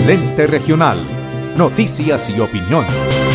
Lente Regional. Noticias y opinión.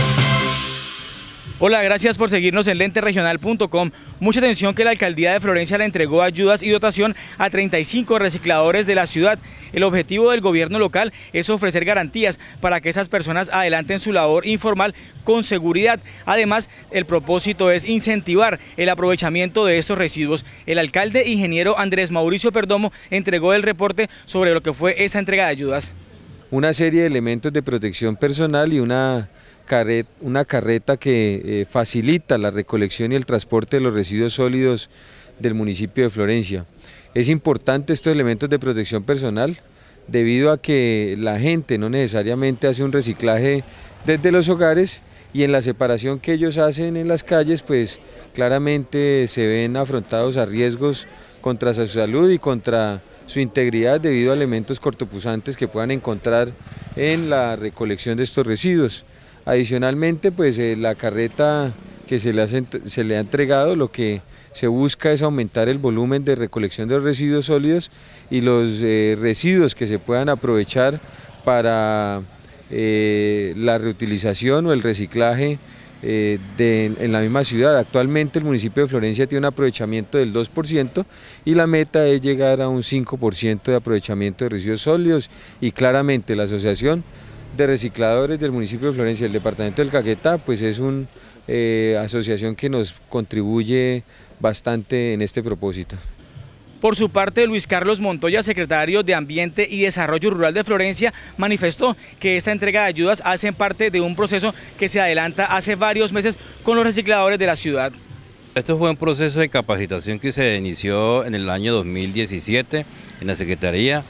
Hola, gracias por seguirnos en lenteregional.com. Mucha atención que la Alcaldía de Florencia le entregó ayudas y dotación a 35 recicladores de la ciudad. El objetivo del gobierno local es ofrecer garantías para que esas personas adelanten su labor informal con seguridad. Además, el propósito es incentivar el aprovechamiento de estos residuos. El alcalde ingeniero Andrés Mauricio Perdomo entregó el reporte sobre lo que fue esa entrega de ayudas. Una serie de elementos de protección personal y una carreta que facilita la recolección y el transporte de los residuos sólidos del municipio de Florencia. Es importante estos elementos de protección personal debido a que la gente no necesariamente hace un reciclaje desde los hogares y en la separación que ellos hacen en las calles pues claramente se ven afrontados a riesgos contra su salud y contra su integridad debido a elementos cortopunzantes que puedan encontrar en la recolección de estos residuos. Adicionalmente, pues la carreta que se le ha entregado, lo que se busca es aumentar el volumen de recolección de los residuos sólidos y los residuos que se puedan aprovechar para la reutilización o el reciclaje en la misma ciudad. Actualmente el municipio de Florencia tiene un aprovechamiento del 2% y la meta es llegar a un 5% de aprovechamiento de residuos sólidos y claramente la asociación de recicladores del municipio de Florencia, el departamento del Caquetá, pues es una asociación que nos contribuye bastante en este propósito. Por su parte, Luis Carlos Montoya, secretario de Ambiente y Desarrollo Rural de Florencia, manifestó que esta entrega de ayudas hace parte de un proceso que se adelanta hace varios meses con los recicladores de la ciudad. Esto fue un proceso de capacitación que se inició en el año 2017 en la Secretaría,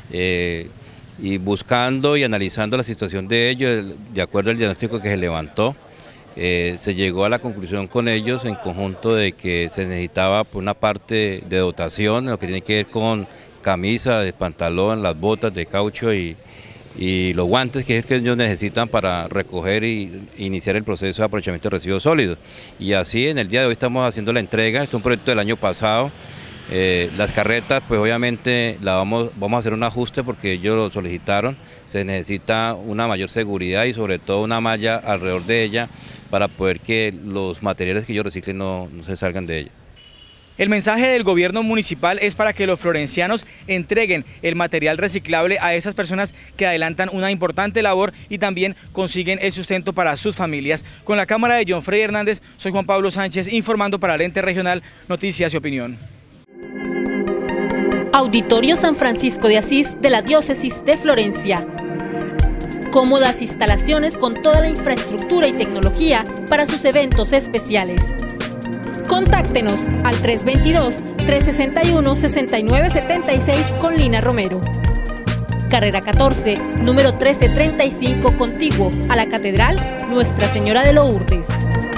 y buscando y analizando la situación de ellos, de acuerdo al diagnóstico que se levantó, se llegó a la conclusión con ellos en conjunto de que se necesitaba por una parte de dotación, lo que tiene que ver con camisa, de pantalón, las botas de caucho y los guantes que ellos necesitan para recoger e iniciar el proceso de aprovechamiento de residuos sólidos. Y así en el día de hoy estamos haciendo la entrega. Este es un proyecto del año pasado. Las carretas, pues obviamente vamos a hacer un ajuste porque ellos lo solicitaron. Se necesita una mayor seguridad y sobre todo una malla alrededor de ella para poder que los materiales que ellos reciclen no se salgan de ella. El mensaje del gobierno municipal es para que los florencianos entreguen el material reciclable a esas personas que adelantan una importante labor y también consiguen el sustento para sus familias. Con la cámara de John Freddy Hernández, soy Juan Pablo Sánchez informando para Lente Regional, Noticias y Opinión. Auditorio San Francisco de Asís de la Diócesis de Florencia. Cómodas instalaciones con toda la infraestructura y tecnología para sus eventos especiales. Contáctenos al 322-361-6976 con Lina Romero. Carrera 14, número 1335, contiguo a la Catedral Nuestra Señora de Lourdes.